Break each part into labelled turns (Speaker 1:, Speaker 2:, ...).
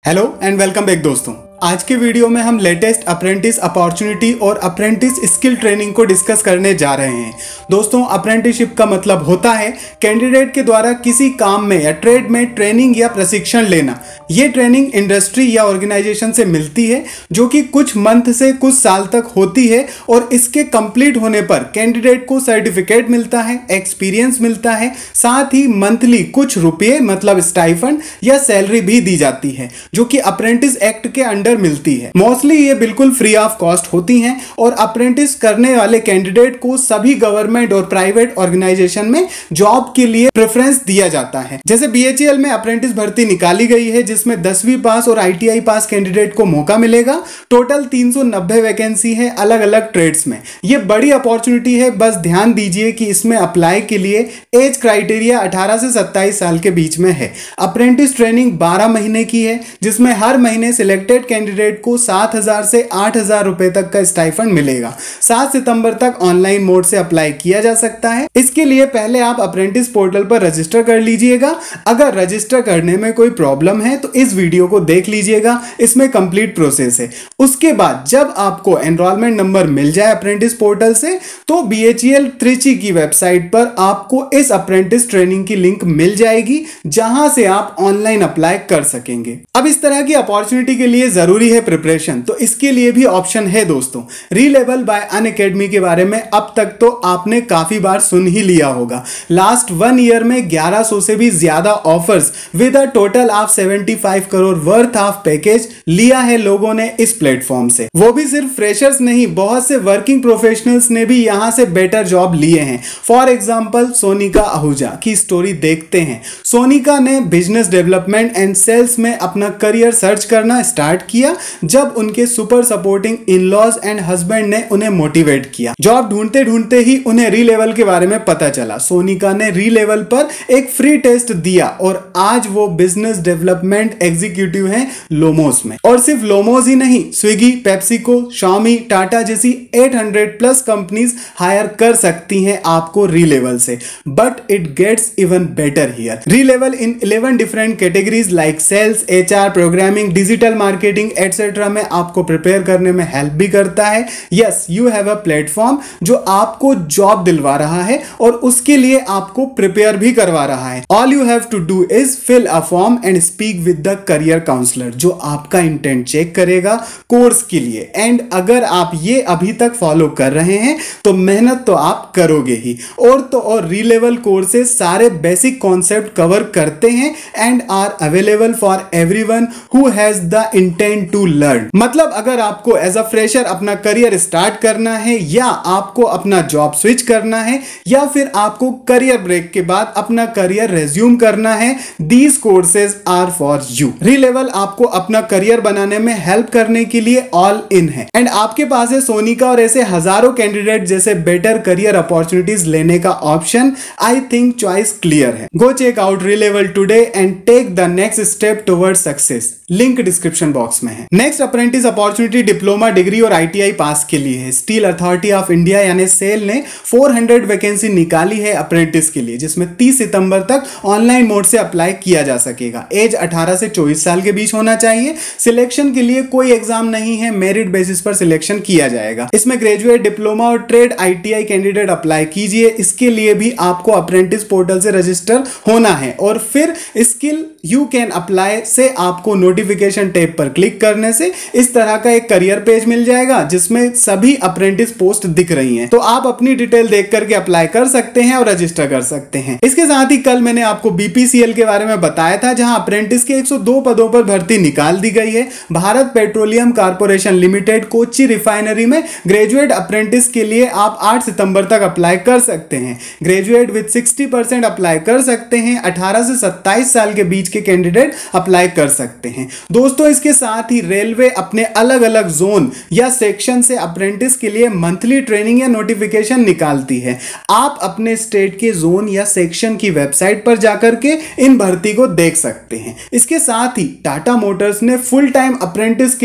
Speaker 1: Hello and welcome back दोस्तों। आज के वीडियो में हम लेटेस्ट अप्रेंटिस अपॉर्चुनिटी और अप्रेंटिस स्किल ट्रेनिंग को डिस्कस करने जा रहे हैं। दोस्तों, अप्रेंटिसशिप का मतलब होता है कैंडिडेट के द्वारा किसी काम में या ट्रेड में ट्रेनिंग या प्रशिक्षण लेना। ये ट्रेनिंग इंडस्ट्री या ऑर्गेनाइजेशन से मिलती है जो कि कुछ मंथ से कुछ साल तक होती है और इसके कंप्लीट होने पर कैंडिडेट को सर्टिफिकेट मिलता है, एक्सपीरियंस मिलता है, साथ ही मंथली कुछ रुपये मतलब स्टाइफंड या सैलरी भी दी जाती है जो कि अप्रेंटिस एक्ट के अंडर मिलती है। मोस्टली ये बिल्कुल फ्री ऑफ कॉस्ट होती हैं और अप्रेंटिस करने वाले कैंडिडेट को सभी गवर्नमेंट और प्राइवेट ऑर्गेनाइजेशन में जॉब के लिए प्रेफरेंस दिया जाता है। जैसे BHEL में अप्रेंटिस भर्ती निकाली गई है जिसमें 10वीं पास और ITI पास कैंडिडेट को मौका मिलेगा। टोटल 390 वैकेंसी है अलग अलग ट्रेड्स में। ये बड़ी अपॉर्चुनिटी है, बस ध्यान दीजिए कि इसमें अप्लाई के लिए एज क्राइटेरिया 18 से 27 साल के बीच में है। अप्रेंटिस ट्रेनिंग 12 महीने की है जिसमें हर महीने सिलेक्टेड कैंडिडेट को 7,000 से 8,000 रुपए तक का स्टाइफंड मिलेगा। 7 सितंबर तक ऑनलाइन मोड से अप्लाई किया जा सकता है। इसके लिए पहले आप अप्रेंटिस पोर्टल पर रजिस्टर कर लीजिएगा। अगर रजिस्टर करने में कोई प्रॉब्लम है तो इस वीडियो को देख लीजिएगा, इसमें कंप्लीट प्रोसेस है। उसके बाद जब आपको एनरोलमेंट नंबर मिल जाए अप्रेंटिस पोर्टल से तो BHEL त्रिची की वेबसाइट पर आपको इस अप्रेंटिस ट्रेनिंग की लिंक मिल जाएगी जहां से आप ऑनलाइन अप्लाई कर सकेंगे। अब इस तरह की अपॉर्चुनिटी के लिए जरूरी है प्रिपरेशन, तो इसके लिए भी ऑप्शन है दोस्तों। रीलेवल बाय अनअकैडमी के बारे में अब तक तो आपने काफी बार सुन ही लिया होगा। लास्ट 1 ईयर में 1100 से भी ज्यादा offers with a total of 75 crore worth of package लिया है लोगों ने इस प्लेटफॉर्म से। वो भी सिर्फ फ्रेशर्स नहीं, बहुत से वर्किंग प्रोफेशनल्स ने भी यहां से बेटर जॉब लिए हैं। फॉर एग्जांपल सोनिका आहूजा की स्टोरी देखते हैं। सोनिका ने बिजनेस डेवलपमेंट एंड सेल्स में अपना करियर सर्च करना स्टार्ट किया जब उनके super supporting in-laws and husband ने उन्हें मोटिवेट किया। जॉब ढूंढते ढूंढते ही उन्हें रीलेवल के बारे में पता चला। सोनिका ने रीलेवल पर एक फ्री टेस्ट दिया और आज वो बिजनेस डेवलपमेंट एग्जीक्यूटिव हैं लोमोस में। और सिर्फ लोमोस ही नहीं, स्विगी, पेप्सिको, शाओमी, टाटा जैसी 800+ कंपनीज हायर कर सकती हैं आपको रीलेवल से। But it gets even better here. Relevel in 11 different categories like sales, HR, programming, digital marketing etcetera में आपको प्रिपेयर करने में हेल्प भी करता है। Yes, you have a platform जो आपको जॉब दिलवा रहा है और उसके लिए आपको प्रिपेयर भी करवा रहा है। All you have to do is fill a form and speak with the career counsellor जो आपका इंटेंट चेक करेगा कोर्स के लिए। एंड अगर आप ये अभी तक फॉलो कर रहे हैं तो मेहनत तो आप करोगे ही। और रीलेवल कोर्सेज सारे बेसिक कॉन्सेप्ट कवर करते हैं and are available for everyone who has the intent to learn. मतलब अगर आपको एज अ फ्रेशर अपना करियर स्टार्ट करना है या आपको अपना जॉब स्विच करना है या फिर आपको करियर ब्रेक के बाद अपना करियर रेज्यूम करना है, these courses are for you. Relevel आपको अपना करियर बनाने में हेल्प करने के लिए ऑल इन है एंड आपके पास है सोनिका और ऐसे हजारों कैंडिडेट जैसे बेटर करियर अपॉर्चुनिटीज लेने का option. I think choice clear है। Go check out Relevel today and take the next step toward success. Link description box में है। Next apprentice opportunity diploma, degree और ITI पास के लिए है। स्टील अथॉरिटी ऑफ इंडिया यानी सेल ने 400 vacancy निकाली है अप्रेंटिस के लिए जिसमें 30 सितंबर तक ऑनलाइन मोड से अप्लाई किया जा सकेगा। एज 18 से 24 साल के बीच होना चाहिए। सिलेक्शन के लिए कोई एग्जाम नहीं है, मेरिट बेसिस पर सिलेक्शन किया जाएगा। इसमें ग्रेजुएट, डिप्लोमा और ट्रेड ITI कैंडिडेट अप्लाई कीजिए। इसके लिए भी आपको अप्रेंटिस पोर्टल से रजिस्टर होना है और फिर स्किल यू कैन अप्लाई से आपको नोटिफिकेशन टैब पर क्लिक करने से इस तरह का एक करियर पेज मिल जाएगा जिसमें सभी अप्रेंटिस पोस्ट दिख रही हैं। तो आप अपनी डिटेल देख करके अप्लाई कर सकते हैं और रजिस्टर कर सकते हैं। इसके साथ ही कल मैंने आपको BPCL के बारे में बताया था जहां अप्रेंटिस के 102 पदों पर भर्ती निकाल दी गई है। Bharat Petroleum Corporation Limited Kochi refinery में ग्रेजुएट अप्रेंटिस के लिए आप 8 सितंबर तक अप्लाई कर सकते हैं। ग्रेजुएट विद 60% अप्लाई कर सकते हैं। 18 से 27 साल के बीच के कैंडिडेट अप्लाई कर सकते हैं। दोस्तों, इसके साथ ही रेलवे अपने अलग अलग जोन या सेक्शन से अप्रेंटिस के लिए मंथली ट्रेनिंग या नोटिफिकेशन निकालती है। आप अपने स्टेट के जोन या सेक्शन की वेबसाइट पर जाकर के इन भर्ती को देख सकते हैं। इसके साथ ही टाटा मोटर्स ने फुल टाइम अप्रेंटिस के लिए एप्लीकेशन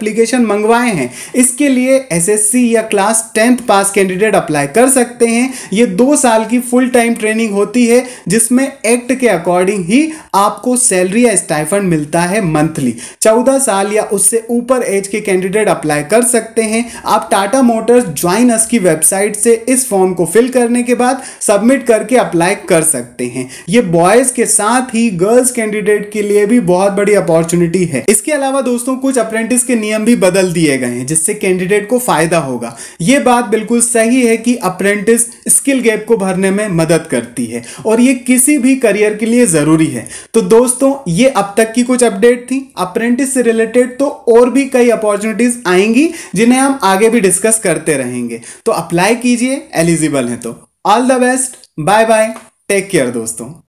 Speaker 1: एप्लीकेशन मंगवाए हैं, इसके लिए एसएससी या क्लास 10th पास कैंडिडेट अप्लाई कर सकते हैं। ये 2 साल की फुल टाइम ट्रेनिंग होती है, जिसमें एक्ट के अकॉर्डिंग ही आपको सैलरी या स्टाइफंड मिलता है मंथली। 14 साल या उससे ऊपर एज के कैंडिडेट अप्लाई कर सकते हैं। आप टाटा मोटर्स ज्वाइन अस की वेबसाइट से इस फॉर्म को फिल करने के बाद सबमिट करके अप्लाई कर सकते हैं। ये बॉयज के साथ ही गर्ल्स कैंडिडेट के लिए भी बहुत बड़ी अपॉर्चुनिटी है। इसके अलावा दोस्तों कुछ अप्रेंटिस के नियम भी बदल दिए गए हैं, जिससे कैंडिडेट को फायदा होगा। यह बात बिल्कुल सही है कि अप्रेंटिस स्किल गैप को भरने में मदद करती है और ये किसी भी करियर के लिए जरूरी है। तो दोस्तों ये अब तक की कुछ अपडेट थी अप्रेंटिस से रिलेटेड। तो और भी कई अपॉर्चुनिटीज आएंगी जिन्हें हम आगे भी डिस्कस करते रहेंगे। तो अप्लाई कीजिए, एलिजिबल है तो। All the best, bye bye, take care दोस्तों।